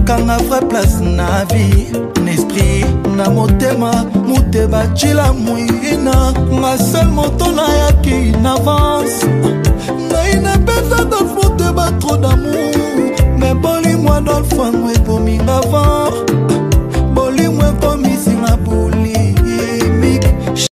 kanga vraie place na vie n'esprit na motema muteba chila muina nga seul moto na yaki in avance na ina pesa dans le fond de trop d'amour mais boli moi dans le fond